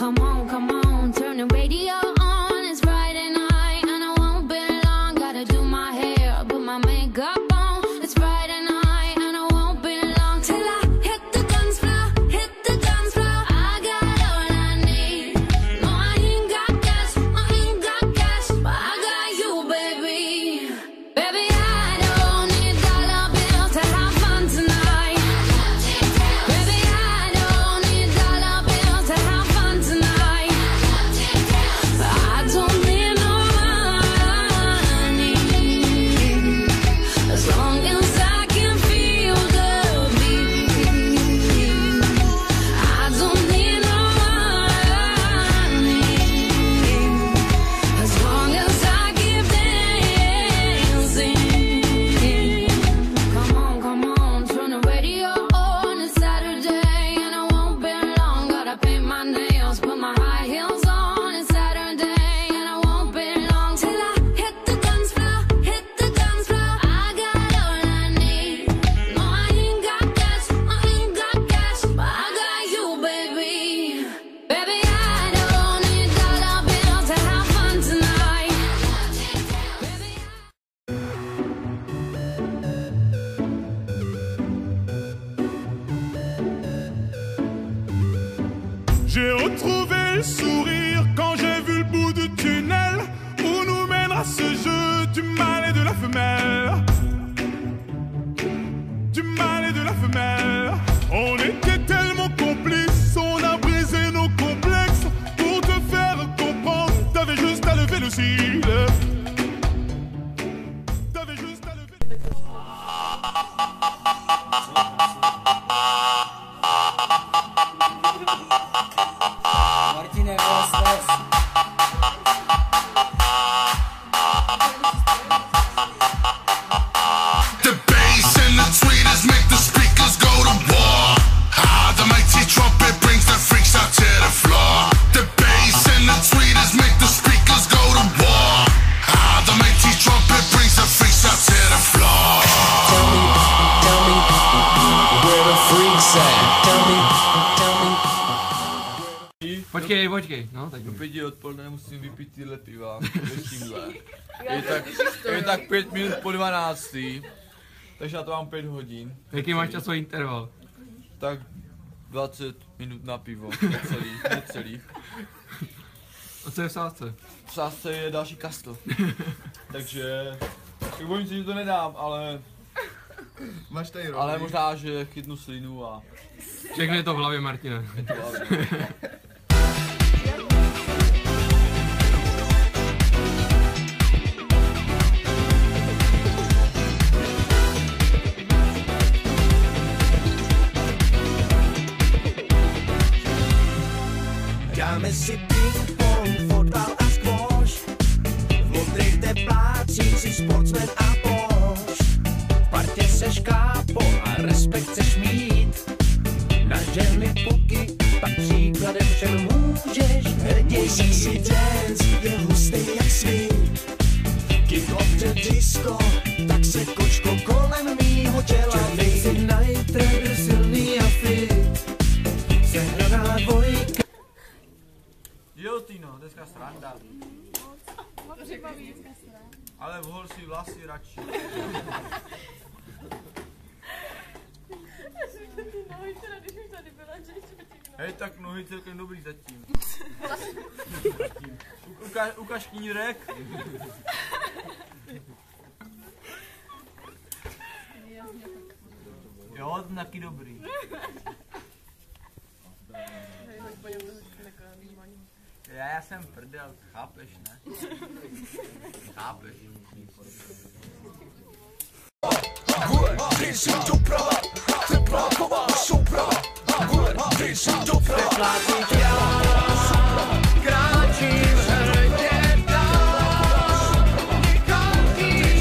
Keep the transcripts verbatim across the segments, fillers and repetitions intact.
Come on, come on, turn the radio on. It's Friday night and I won't be long. Gotta do my hair, put my makeup on. It's Friday night and I won't be long till I hit the dance floor, hit the dance floor. I got all I need. No, I ain't got cash, I ain't got cash, but I got you, baby. Baby, I don't need dollar bills to have fun tonight. Baby, I don't need dollar bills to have fun tonight. I don't need no money as long as I can feel the beat. I don't need no money as long as I keep dancing. Come on, come on, turn the radio on. It's Saturday and I won't be long. Gotta paint my nails, put my high heels on. It's Saturday and I won't be long till I hit the dance floor, hit the dance floor. I got all I need. No, I ain't got cash, I ain't got cash, but I got you, baby. Baby, I don't need dollar bills to have fun tonight. Baby, J'ai retrouvé le sourire quand j'ai vu le bout du tunnel où nous mènera ce jeu du mâle et de la femelle. Du mâle et de la femelle. On était tellement complices, on a brisé nos complexes pour te faire comprendre. T'avais juste à lever le cil. T'avais juste à lever le cil. Martine, stres. The bass and the tweeters make the speakers go to war. Ah, the mighty trumpet brings the freaks out to the floor. The bass and the tweeters make the speakers go to war. Ah, the mighty trumpet brings the freaks out to the floor. Tell me, tell me, where the freaks at? Tell me, tell me. Počkej, počkej, no tak Do pěti odpoledne musím vypít tyhle piva, tímhle. Je tak, je tak pět minut po dvanáctý, takže na to mám pět hodin. jaký máš časový interval? Tak dvacet minut na pivo, necelý, necelý. A co je v sázce? V sázce je další kastl, takže tak bojím se, že to nedám, ale, Máš tady rovný. ale možná, že chytnu slinu a Všechno je to v hlavě, Martine. je to hlavně. Dáme si ping-pong, fotbal a squash. V modrých teplácích si sportsman a Bosch. V partě seš kápo a respekt chceš mít. Na ženy puky, pak příkladem všem můžeš hrdě jít. Sexy dance je hustý jak svít. King of the disco, tak se kočko kolem mýho těla vy. Jsi night rider, silný a fit. Sehraná dvojka. Jo Týno, dneska sranda. Ale vhol si vlasy radši. Hej, tak nohy celkem dobrý zatím. Uka, ukaž knírek. Jo, to taky dobrý. Já, já jsem prdel, chápeš, ne? Chápeš. Kráčím hrdě dál. Nikam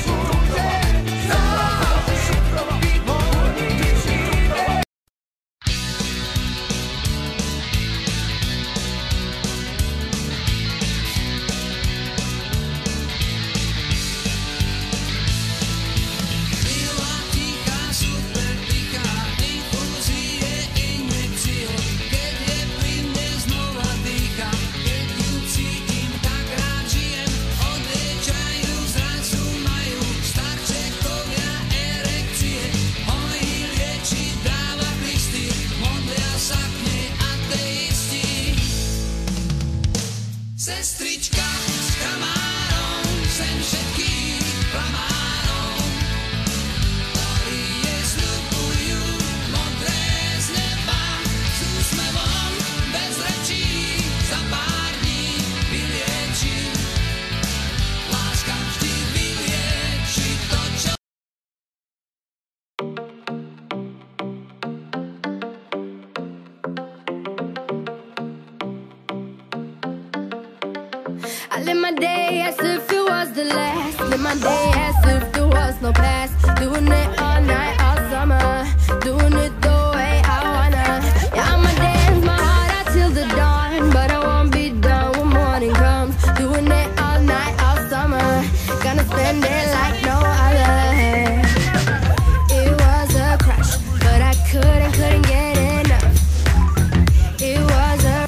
Sestrička s chamárom, sem všetkých klamárov, ktorí je sľubujú modré z neba, s úsmevom bez rečí, za pár dní vylieči. Láska vždy vylieči to, čo... I live my day as if it was the last. Live my day as if there was no past. Doing it all night, all summer. Doing it the way I wanna. Yeah, I'ma dance my heart out till the dawn, but I won't be done when morning comes. Doing it all night, all summer. Gonna spend it like no other. It was a crush, but I couldn't, couldn't get enough. It was a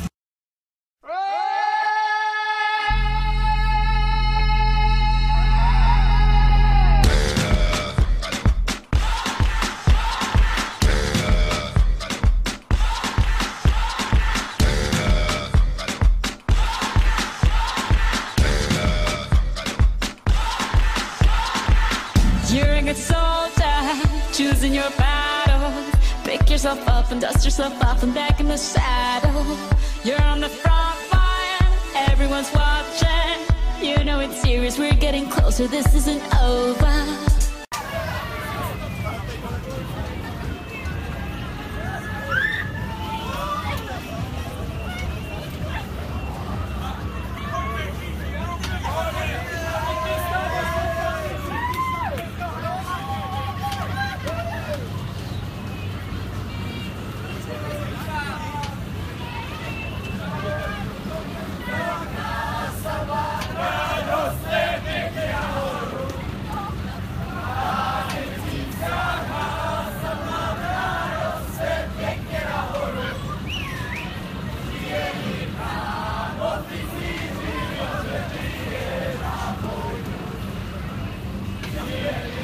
You're a good soldier, choosing your battle. Pick yourself up and dust yourself off and back in the saddle. You're on the front line, everyone's watching. You know it's serious, we're getting closer, this isn't over. Yeah.